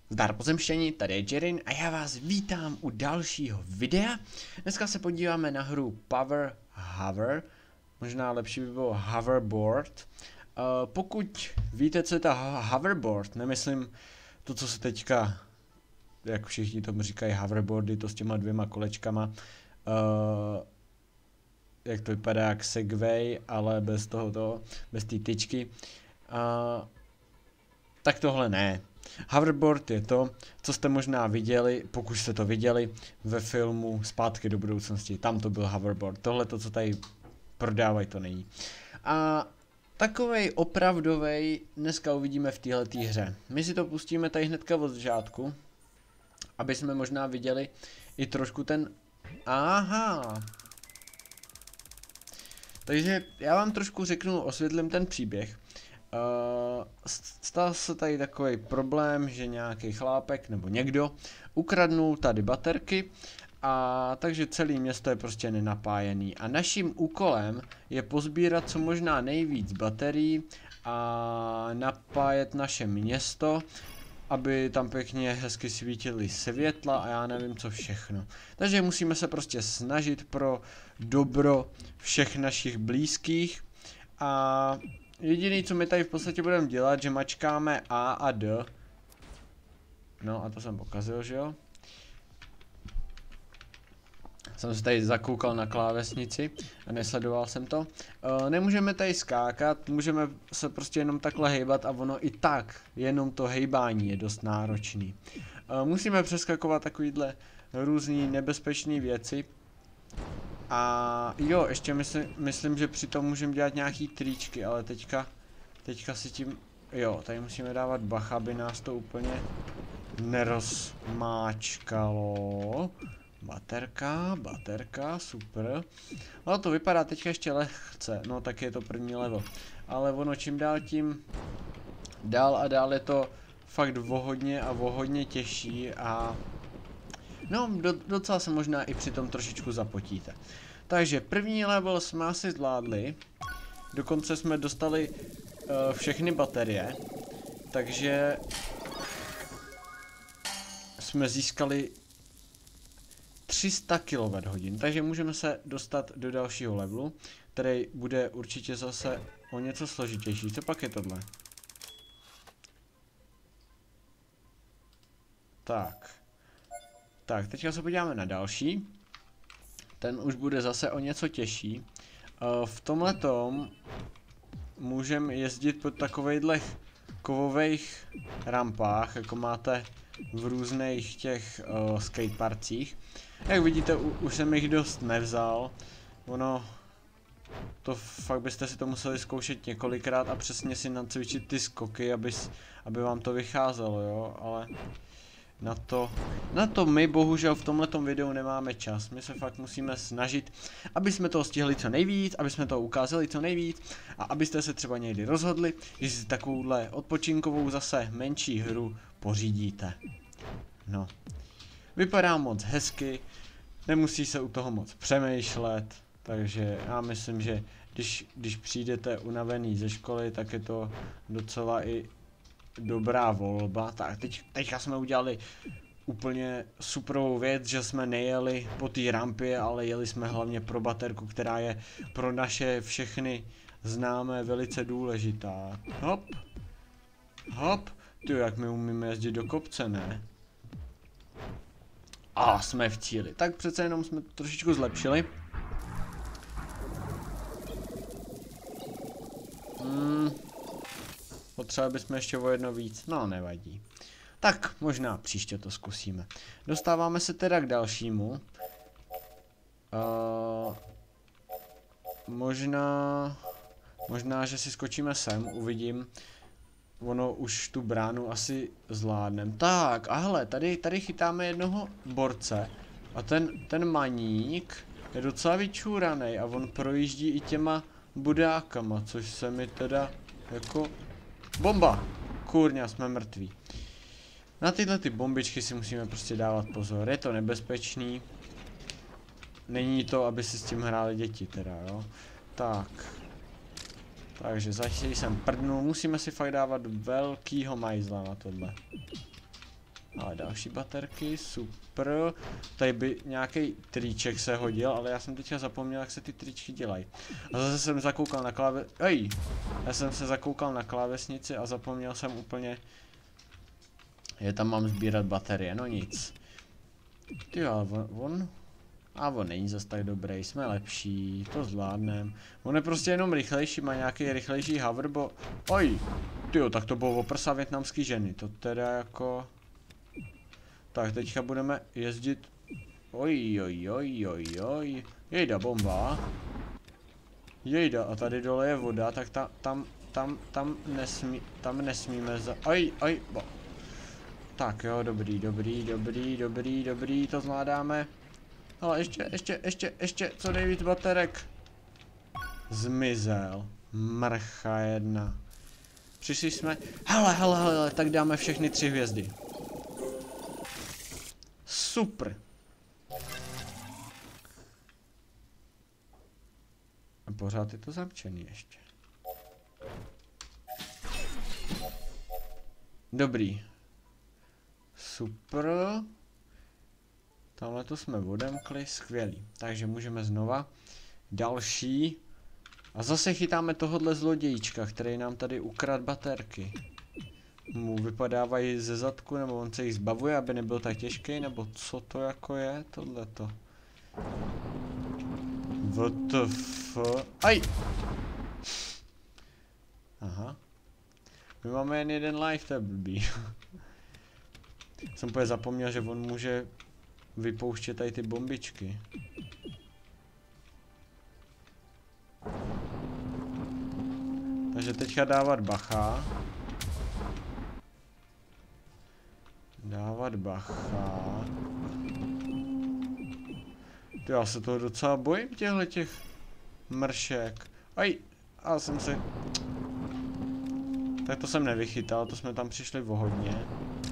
Zdar pozemštění, tady je Jerin a já vás vítám u dalšího videa. Dneska se podíváme na hru Power Hover, možná lepší by bylo Hoverboard. Pokud víte, co je ta hoverboard, nemyslím to, co se teďka, jak všichni tomu říkají, hoverboardy, to s těma dvěma kolečkama, jak to vypadá jak Segway, ale bez tohoto, bez té tyčky. Tak tohle ne. Hoverboard je to, co jste možná viděli, pokud jste to viděli, ve filmu Zpátky do budoucnosti. Tam to byl hoverboard. Tohle to, co tady prodávají, to není. A takovej opravdovej dneska uvidíme v této hře. My si to pustíme tady hnedka od začátku, aby jsme možná viděli i trošku ten... Aha. Takže já vám trošku řeknu, osvětlím ten příběh. Stal se tady takový problém, že nějaký chlápek nebo někdo ukradnul tady baterky a takže celé město je prostě nenapájený a naším úkolem je pozbírat co možná nejvíc baterií a napájet naše město, aby tam pěkně hezky svítily světla a já nevím co všechno. Takže musíme se prostě snažit pro dobro všech našich blízkých a jediný, co my tady v podstatě budeme dělat, že mačkáme A a D. No a to jsem pokazil, že jo? Jsem se tady zakoukal na klávesnici a nesledoval jsem to. Nemůžeme tady skákat, můžeme se prostě jenom takhle hejbat a ono i tak, jenom to hejbání je dost náročný. Musíme přeskakovat takovýhle různý nebezpečné věci. A jo, ještě myslím, že přitom můžeme dělat nějaký tričky, ale teďka si tím, jo, tady musíme dávat bacha, aby nás to úplně nerozmáčkalo. Baterka, super. Ale to vypadá teďka ještě lehce, no tak je to první level. Ale ono čím dál tím dál a dál je to fakt vohodně těžší a no, docela se možná i při tom trošičku zapotíte. Takže první level jsme asi zvládli. Dokonce jsme dostali všechny baterie. Takže jsme získali 300 kWh. Takže můžeme se dostat do dalšího levelu, který bude určitě zase o něco složitější. Co pak je tohle? Tak, teďka se podíváme na další. Ten už bude zase o něco těžší. V tomhletom můžeme jezdit po takovejhle kovových rampách, jako máte v různých těch skateparcích. Jak vidíte, už jsem jich dost nevzal. Ono, to fakt byste si to museli zkoušet několikrát a přesně si nacvičit ty skoky, aby vám to vycházelo, jo, ale... Na to my bohužel v tomhletom videu nemáme čas. My se fakt musíme snažit, aby jsme toho stihli co nejvíc, aby jsme to ukázali co nejvíc a abyste se třeba někdy rozhodli, že si takovouhle odpočinkovou zase menší hru pořídíte. No. Vypadá moc hezky, nemusí se u toho moc přemýšlet, takže já myslím, že když přijdete unavený ze školy, tak je to docela i dobrá volba. Tak teďka jsme udělali úplně superovou věc, že jsme nejeli po té rampě, ale jeli jsme hlavně pro baterku, která je pro naše všechny známé velice důležitá. Hop, ty jak my umíme jezdit do kopce, ne? A jsme v cíli. Tak přece jenom jsme trošičku zlepšili. Potřebovali bychom ještě o jedno víc, no nevadí. Tak, možná příště to zkusíme. Dostáváme se teda k dalšímu. Možná, že si skočíme sem, uvidím. Ono už tu bránu asi zvládnem. Tak, a hele, tady chytáme jednoho borce. A ten maník je docela vyčúranej a on projíždí i těma budákama, což se mi teda jako... Bomba! Kurňa, jsme mrtví. Na tyhle ty bombičky si musíme prostě dávat pozor, je to nebezpečný. Není to, aby si s tím hráli děti teda, jo. Tak. Takže začali jsem prdnul, musíme si fakt dávat velkýho majzla na tohle. další baterky, super. Tady by nějaký triček se hodil, ale já jsem teďka zapomněl, jak se ty tričky dělají. A zase jsem zakoukal na já jsem se zakoukal na klávesnici a zapomněl jsem úplně, že tam mám sbírat baterie, no nic. Tyjo, on není zas tak dobrý, jsme lepší, to zvládnem. On je prostě jenom rychlejší, má nějaký rychlejší hoverbo. Tyjo, tak to bylo oprsa vietnamský ženy, to teda jako... Tak, teďka budeme jezdit... Jejda, bomba. Jejda, a tady dole je voda, tak tam nesmíme Tak jo, dobrý, to zvládáme. Ale ještě, co nejvíc baterek. Zmizel. Mrcha jedna. Přišli jsme, hele, tak dáme všechny 3 hvězdy. Super. A pořád je to zamčený ještě. Dobrý. Super. Tamhle to jsme odemkli, skvělý. Takže můžeme znova. Další. A zase chytáme tohodle zlodějíčka, který nám tady ukradl baterky. Mu vypadávají ze zadku, nebo on se jich zbavuje, aby nebyl tak těžký, nebo co to jako je, tohleto. WTF. Aha. My máme jen jeden life, to je blbý. Jsem úplně zapomněl, že on může vypouštět tady ty bombičky. Takže teďka dávat bacha. Já se toho docela bojím, těch mršek. Já jsem se... Tak to jsem nevychytal, to jsme tam přišli o hodně.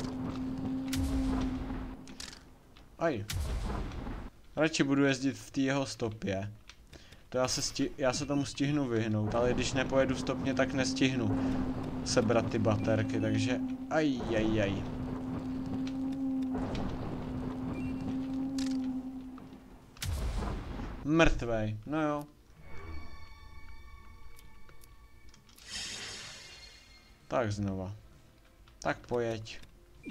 Radši budu jezdit v té jeho stopě. To já se tomu stihnu vyhnout, ale když nepojedu stopně, tak nestihnu sebrat ty baterky, takže Mrtvej, no jo. Tak znova. Tak pojeď.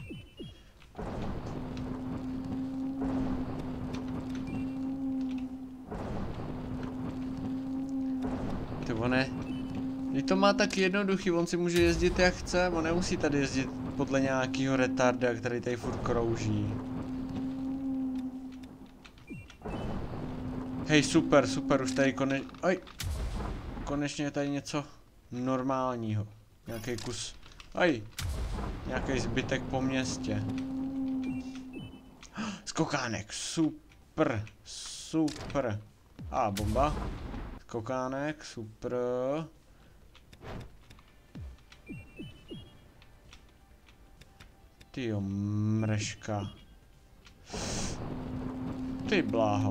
Ty vole, když to má tak jednoduchý, on si může jezdit jak chce, on nemusí tady jezdit podle nějakého retarda, který tady furt krouží. Hej, super, už tady konečně je tady něco normálního. Nějaký kus, nějaký zbytek po městě. Skokánek, super. Bomba. Skokánek, super. Tyjo, mreška. Ty bláho.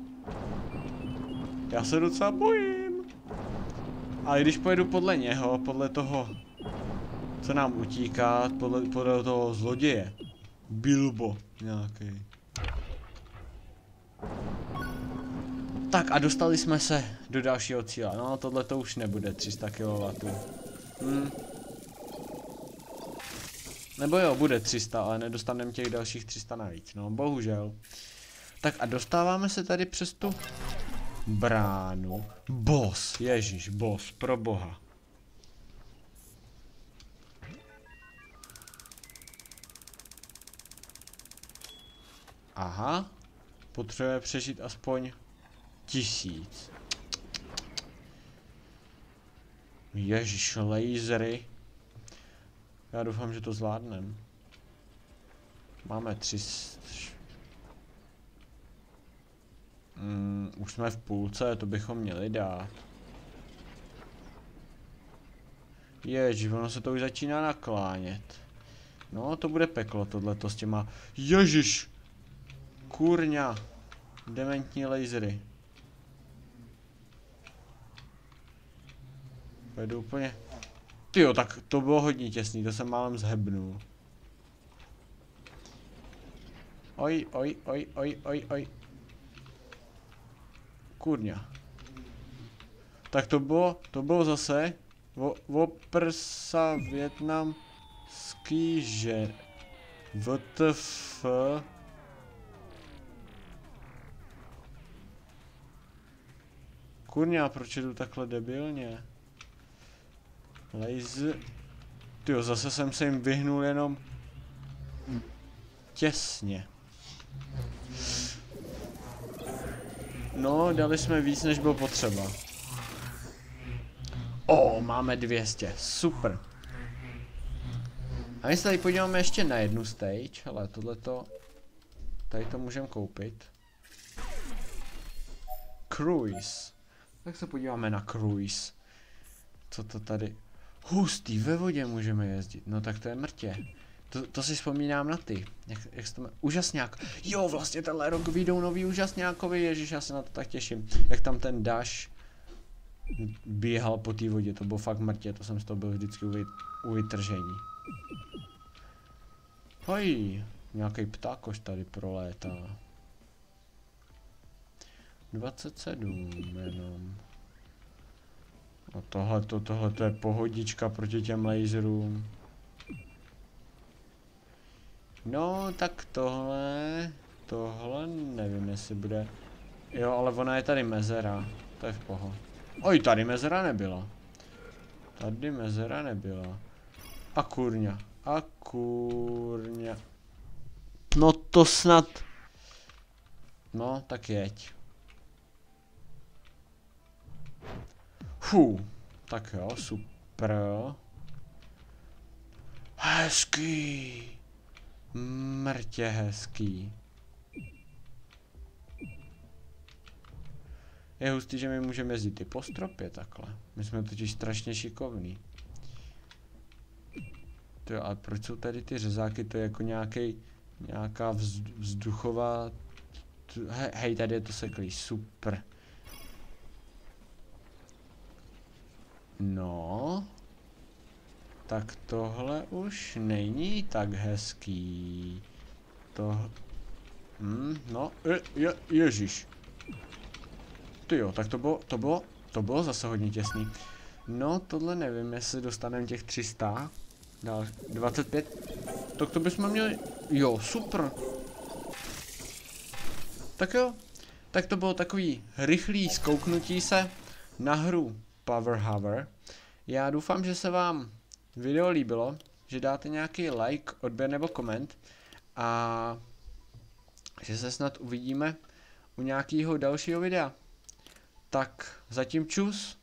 Já se docela bojím. Ale když pojedu podle něho, podle toho, co nám utíká, podle toho zloděje. Bilbo nějaký. Tak a dostali jsme se do dalšího cíle. No, tohle to už nebude 300 kW. Nebo jo, bude 300, ale nedostaneme těch dalších 300 navíc. No, bohužel. Tak a dostáváme se tady přes tu bránu. Boss, ježiš, boss, pro boha. Aha, potřebuje přežít aspoň 1000. Ježiš, lasery. Já doufám, že to zvládnem. Máme 300. Už jsme v půlce, to bychom měli dát. Ježiš, ono se to už začíná naklánět. No, to bude peklo tohleto s těma... Ježiš! Kurňa! Dementní lasery. Pojedu úplně... Tyjo, tak to bylo hodně těsný, to jsem málem zhebnul. Oj, oj, oj, oj, oj, oj. Kurňa. Tak to bylo zase Voprsa Vietnam skýže. WTF. Kurňa, proč jdu takhle debilně? Laser. Tyjo, zase jsem se jim vyhnul jenom těsně. No, dali jsme víc, než bylo potřeba. Máme 200, super. A my se tady podíváme ještě na jednu stage, ale tohleto, tady to můžeme koupit. Cruise. Tak se podíváme na cruise. Co to tady? Hustý, ve vodě můžeme jezdit, no tak to je mrtě. To si vzpomínám na ty, jak se to jmenuje, úžasňák. Jo, vlastně tenhle rok vyjdou nový úžasňákovi, ježiš, já se na to tak těším. Jak tam ten Dash běhal po té vodě, to bylo fakt mrtě, to jsem z toho byl vždycky u vytržení. Hoj, nějaký ptákoš tady prolétá. 27 jenom. A tohle je pohodička proti těm laserům. No, tak tohle nevím, jestli bude. Jo, ale ona je tady mezera, to je v poho. Oj, tady mezera nebyla. Tady mezera nebyla. A kurňa. No to snad. No, tak jeď. Tak jo, super. Hezký. Mrtě hezký. Je hustý, že my můžeme jezdit i po stropě takhle. My jsme totiž strašně šikovní. To jo, a proč jsou tady ty řezáky? To je jako nějaká vzduchová... Hej, tady je to seklý, super. No. Tak tohle už není tak hezký. No, ježiš. Tyjo, tak to bylo zase hodně těsný. No, tohle nevím, jestli dostaneme těch 300. Dál 25. Tak to bychom měli. Jo, super. Tak jo. Tak to bylo takový rychlý zkouknutí se na hru Power Hover. Já doufám, že se vám video líbilo, že dáte nějaký like, odběr nebo koment a že se snad uvidíme u nějakého dalšího videa. Tak zatím čus.